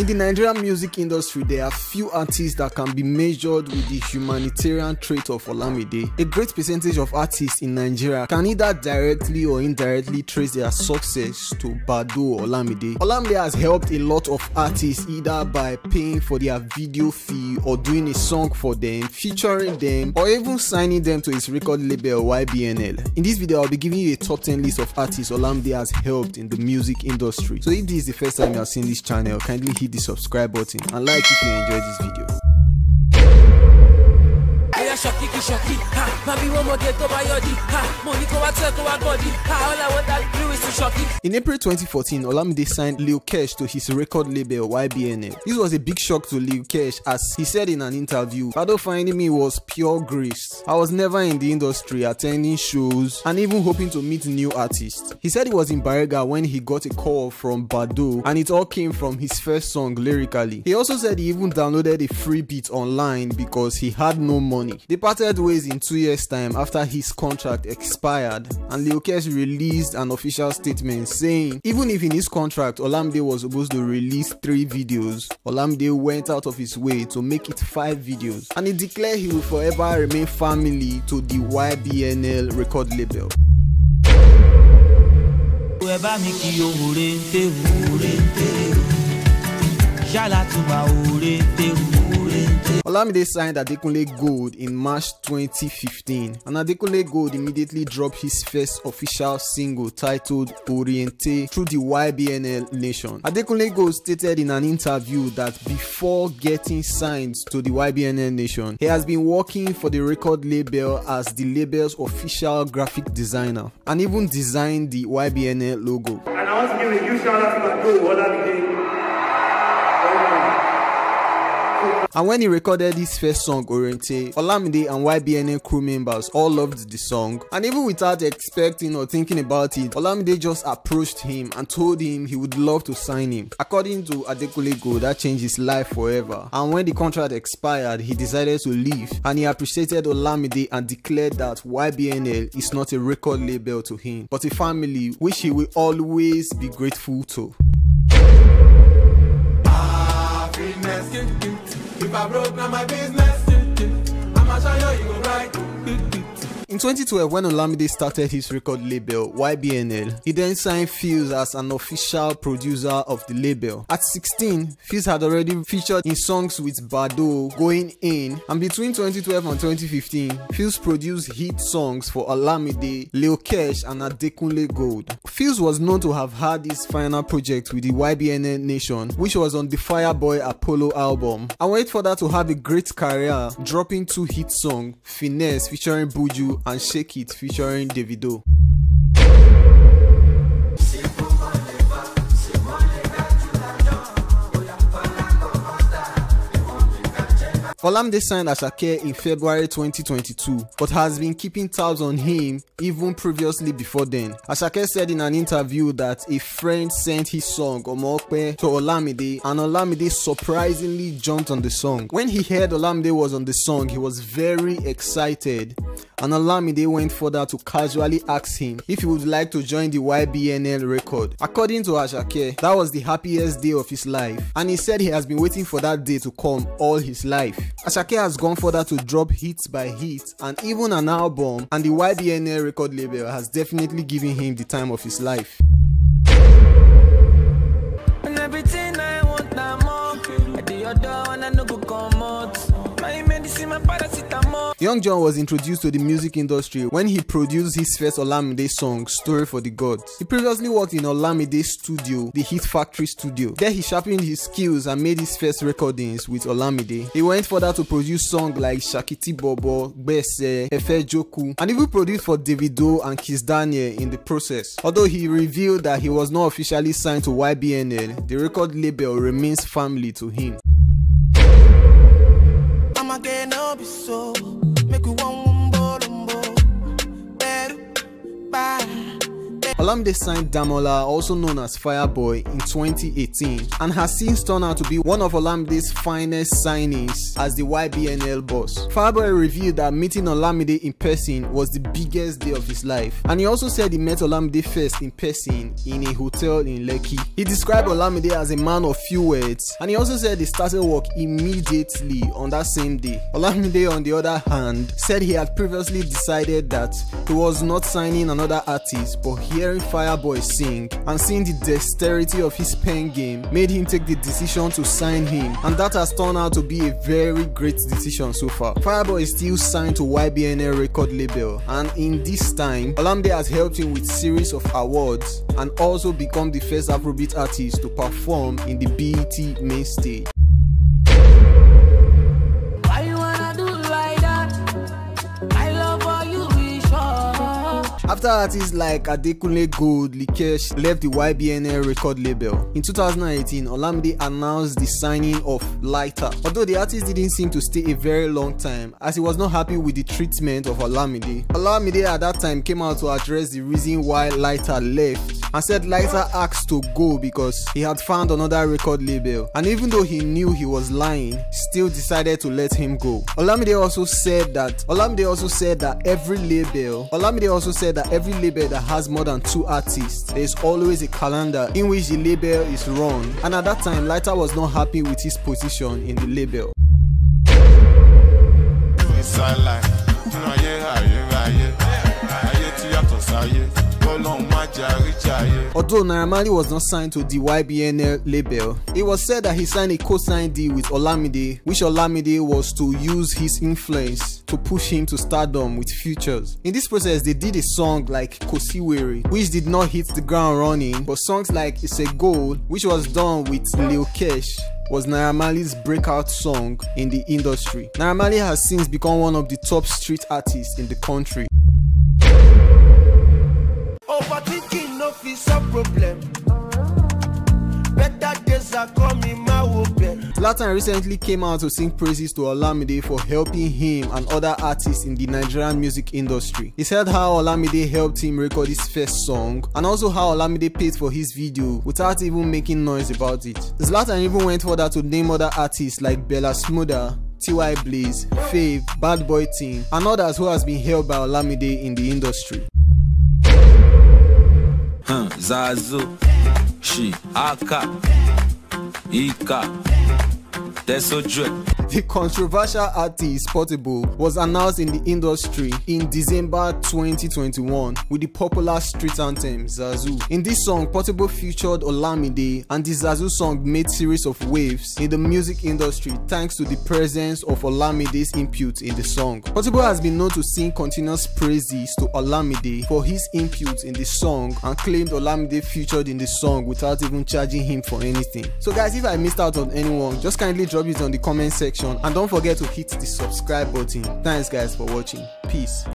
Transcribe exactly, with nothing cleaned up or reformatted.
In the Nigerian music industry, there are few artists that can be measured with the humanitarian trait of Olamide. A great percentage of artists in Nigeria can either directly or indirectly trace their success to Badoo or Olamide. Olamide has helped a lot of artists either by paying for their video fee or doing a song for them, featuring them, or even signing them to his record label Y B N L. In this video, I'll be giving you a top ten list of artists Olamide has helped in the music industry. So if this is the first time you have seen this channel, kindly hit the subscribe button and like if you enjoyed this video. In April twenty fourteen, Olamide signed Lil Kesh to his record label Y B N L. This was a big shock to Lil Kesh, as he said in an interview, "Badoo finding me was pure grace. I was never in the industry, attending shows and even hoping to meet new artists." He said he was in Bariga when he got a call from Badoo, and it all came from his first song lyrically. He also said he even downloaded a free beat online because he had no money. They parted ways in two years time after his contract expired, and Lil Kesh released an official statement saying even if in his contract Olamide was supposed to release three videos, Olamide went out of his way to make it five videos, and he declared he will forever remain family to the Y B N L record label. Olamide signed Adekunle Gold in March twenty fifteen, and Adekunle Gold immediately dropped his first official single titled Oriente through the Y B N L Nation. Adekunle Gold stated in an interview that before getting signed to the Y B N L Nation, he has been working for the record label as the label's official graphic designer and even designed the Y B N L logo. And I want to give a huge shout out to my bro, Olamide. And when he recorded his first song, Oriente, Olamide and Y B N L crew members all loved the song, and even without expecting or thinking about it, Olamide just approached him and told him he would love to sign him. According to Adekunle Gold, that changed his life forever, and when the contract expired, he decided to leave, and he appreciated Olamide and declared that Y B N L is not a record label to him, but a family which he will always be grateful to. If I broke, now my business. I'ma show you, you go right. In twenty twelve, when Olamide started his record label Y B N L, he then signed Fuse as an official producer of the label. At sixteen, Fuse had already featured in songs with Badoo, Going In, and between twenty twelve and twenty fifteen, Fuse produced hit songs for Olamide, Lil Kesh, and Adekunle Gold. Fuse was known to have had his final project with the Y B N L Nation, which was on the Fireboy Apollo album, and went further to have a great career, dropping two hit songs, Finesse featuring Buju and Shake It featuring Davido. Olamide signed Asake in February twenty twenty-two, but has been keeping tabs on him even previously before then. Asake said in an interview that a friend sent his song Omope to Olamide, and Olamide surprisingly jumped on the song. When he heard Olamide was on the song, he was very excited, and Olamide went further to casually ask him if he would like to join the Y B N L record. According to Asake, that was the happiest day of his life, and he said he has been waiting for that day to come all his life. Asake has gone further to drop hits by hits and even an album, and the Y B N L record label has definitely given him the time of his life. And everything I want, I'm more. At the other one, I no go come out. My medicine, my paracetamol. Young John was introduced to the music industry when he produced his first Olamide song, Story for the Gods. He previously worked in Olamide's studio, the Hit Factory studio. There he sharpened his skills and made his first recordings with Olamide. He went further to produce songs like Shakiti Bobo, Gbese, Efe Joku, and even produced for Davido and Kiss Daniel in the process. Although he revealed that he was not officially signed to Y B N L, the record label remains family to him. Olamide signed Damola, also known as Fireboy, in twenty eighteen and has since turned out to be one of Olamide's finest signings as the Y B N L boss. Fireboy revealed that meeting Olamide in person was the biggest day of his life, and he also said he met Olamide first in person in a hotel in Lekki. He described Olamide as a man of few words, and he also said they started work immediately on that same day. Olamide, on the other hand, said he had previously decided that he was not signing another artist, but hearing Fireboy sing and seeing the dexterity of his pen game made him take the decision to sign him, and that has turned out to be a very great decision so far. Fireboy is still signed to Y B N L record label, and in this time Olamide has helped him with series of awards and also become the first Afrobeat artist to perform in the B E T main stage. After artists like Adekunle Gold, Likesh left the Y B N L record label, in two thousand eighteen, Olamide announced the signing of Lighter. Although the artist didn't seem to stay a very long time, as he was not happy with the treatment of Olamide. Olamide at that time came out to address the reason why Lighter left and said Lighter asked to go because he had found another record label, and even though he knew he was lying, still decided to let him go. Olamide also said that Olamide also said that every label Olamide also said that every label that has more than two artists, there is always a calendar in which the label is run, and at that time Lighter was not happy with his position in the label. Although Naira Marley was not signed to the Y B N L label, it was said that he signed a co-sign deal with Olamide, which Olamide was to use his influence to push him to stardom with features. In this process, they did a song like Kosiwere, which did not hit the ground running, but songs like It's a Goal, which was done with Lil Kesh, was Naira Marley's breakout song in the industry. Naira Marley has since become one of the top street artists in the country. Overthinking no is a problem. Better days are coming my way. Zlatan recently came out to sing praises to Olamide for helping him and other artists in the Nigerian music industry. He said how Olamide helped him record his first song, and also how Olamide paid for his video without even making noise about it. Zlatan even went further to name other artists like Bella Smoother, T Y Blaze, Fave, Bad Boy Team, and others who has been helped by Olamide in the industry. Huh, Zazu, She, Aka, Ika, The controversial artist Portable was announced in the industry in December twenty twenty-one with the popular street anthem Zazu. In this song, Portable featured Olamide, and the Zazu song made series of waves in the music industry thanks to the presence of Olamide's input in the song. Portable has been known to sing continuous praises to Olamide for his input in the song and claimed Olamide featured in the song without even charging him for anything. So guys, if I missed out on anyone, just kindly drop it on the comment section and don't forget to hit the subscribe button. Thanks guys for watching. Peace.